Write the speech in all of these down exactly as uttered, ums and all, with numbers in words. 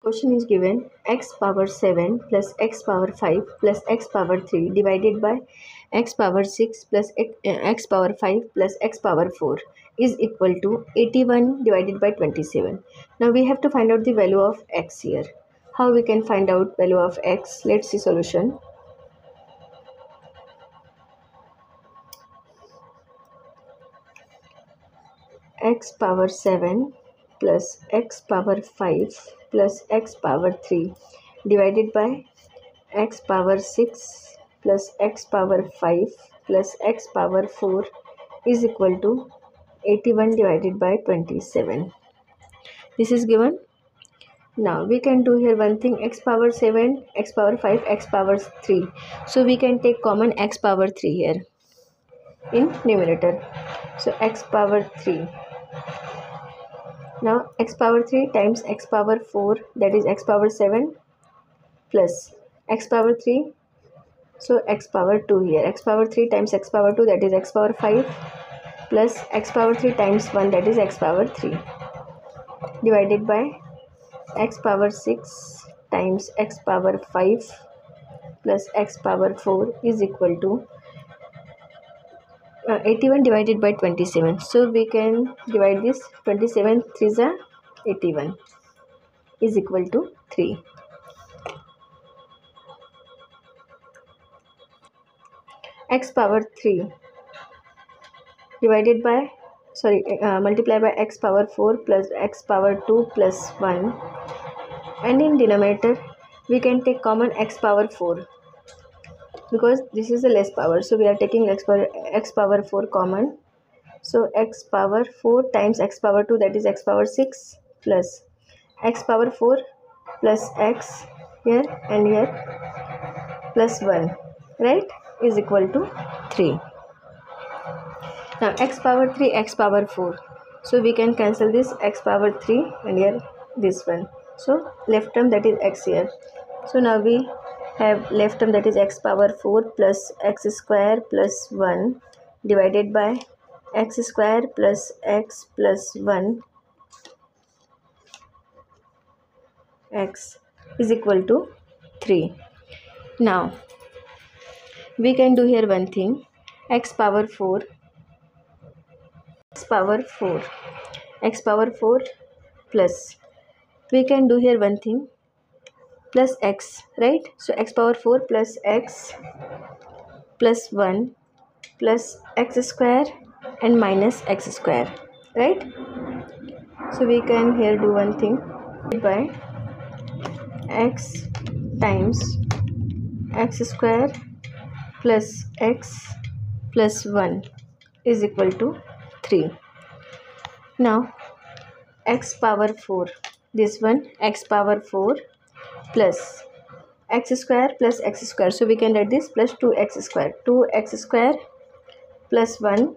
Question is given x power seven plus x power five plus x power three divided by x power six plus x, uh, x power five plus x power four is equal to eighty-one divided by twenty-seven. Now we have to find out the value of x here. How we can find out value of x? Let's see solution. X power seven plus x power five plus x power three divided by x power six plus x power five plus x power four is equal to eighty-one divided by twenty-seven. This is given. Now we can do here one thing, x power seven, x power five, x power three. So we can take common x power three here in numerator. So x power three. Now x power three times x power four, that is x power seven, plus x power three, so x power two here. X power three times x power two, that is x power five, plus x power three times one, that is x power three, divided by x power six times x power five plus x power four is equal to uh, eighty-one divided by twenty-seven. So we can divide this. Twenty-seven threes are eighty-one is equal to three. X power three divided by sorry uh, multiply by x power four plus x power two plus one, and in denominator we can take common x power four because this is the less power, so we are taking x power x power four common. So x power four times x power two, that is x power six, plus x power four plus x here and here plus one, right, is equal to three. Now x power three, x power four, so we can cancel this x power three and here this one, so left term, that is x here. So now we have left term, that is x power four plus x square plus one divided by x square plus x plus one x is equal to three. Now we can do here one thing, x power four x power four x power four plus, we can do here one thing, plus x, right? So x power four plus x plus one plus x square and minus x square, right? So we can here do one thing, by x times x square plus x plus one is equal to three. Now x power four, this one x power four plus x square plus x square, so we can write this plus two x square, two x square plus one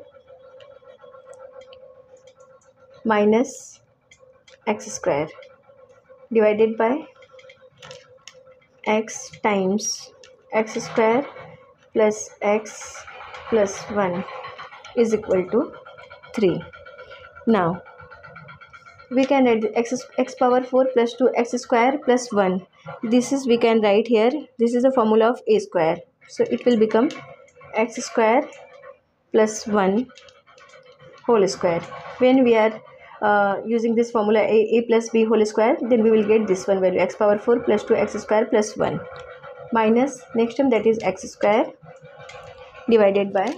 minus x square divided by x times x square plus x plus one is equal to three. Now we can write x, x power four plus two x square plus one. This is, we can write here, this is the formula of a square. So it will become x square plus one whole square. When we are uh, using this formula a, a plus b whole square, then we will get this one value, x power four plus two x square plus one, minus next term, that is x square, divided by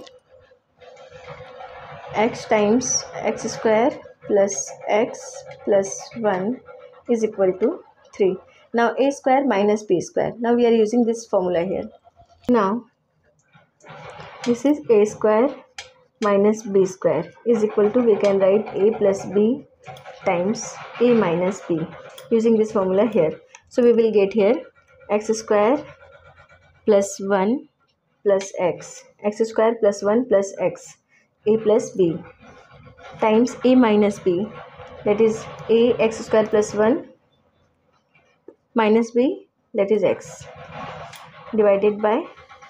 x times x square plus x plus one is equal to three. Now a square minus b square, now we are using this formula here. Now this is a square minus b square is equal to, we can write a plus b times a minus b using this formula here. So we will get here x square plus one plus x, x square plus one plus x, a plus b times a minus b, that is a x square plus one minus b, that is x, divided by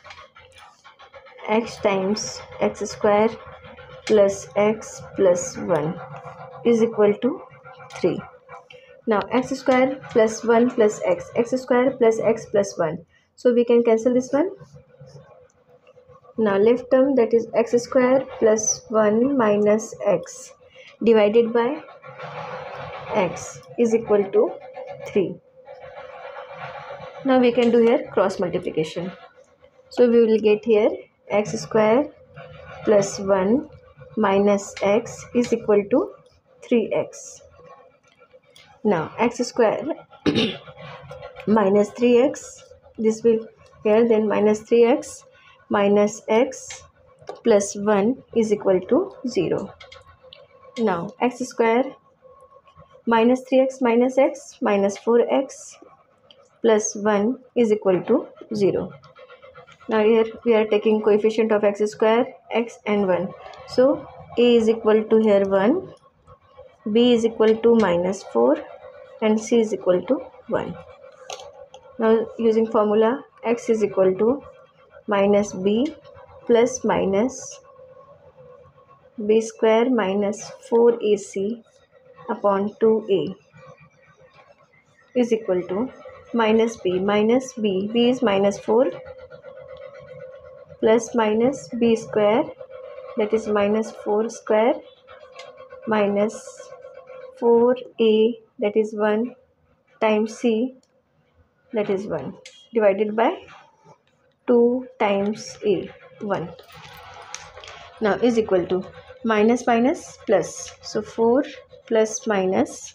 x times x square plus x plus one is equal to three. Now x square plus one plus x, x square plus x plus one. So we can cancel this one. Now left term, that is x square plus one minus x divided by x is equal to three. Now we can do here cross multiplication. So we will get here x square plus one minus x is equal to three x. Now x square minus three x, this will here, then minus three x minus x plus one is equal to zero. Now x square minus three x minus x minus four x plus one is equal to zero. Now here we are taking coefficient of x square, x and one. So a is equal to here one, b is equal to minus four and c is equal to one. Now using formula, x is equal to minus b plus minus b square minus four a c upon two a is equal to minus b minus b, b is minus four plus minus b square, that is minus four square minus four a, that is one, times c, that is one, divided by two times a, one. Now is equal to minus minus plus, so four plus minus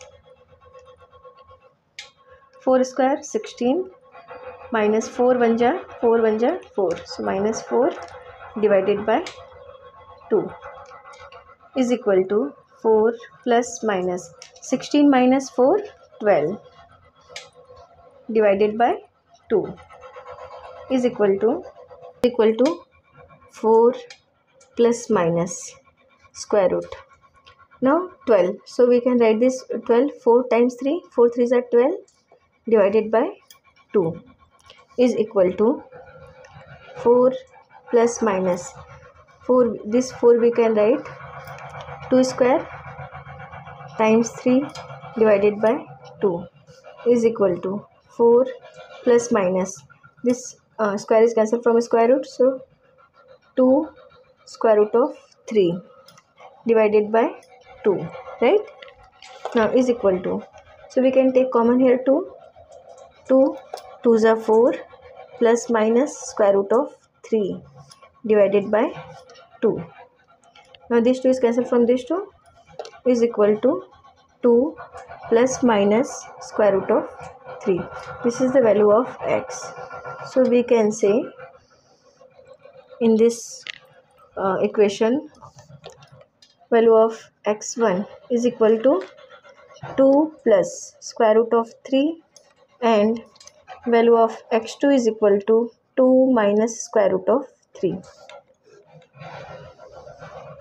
four square sixteen minus four one ja four one ja four, so minus four divided by two is equal to four plus minus sixteen minus four, twelve divided by two is equal to equal to four plus minus square root. Now twelve, so we can write this twelve, four times three, four threes are twelve divided by two is equal to four plus minus four, this four we can write two square times three divided by two is equal to four plus minus this uh, square is cancelled from a square root, so two square root of three divided by two, right? Now is equal to, so we can take common here two, two twos are four plus minus square root of three divided by two. Now this two is cancelled from this two is equal to two plus minus square root of three. This is the value of x. So we can say in this uh, equation, value of x one is equal to two plus square root of three and value of x two is equal to two minus square root of three.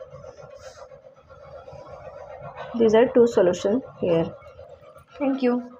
These are two solutions here. Thank you.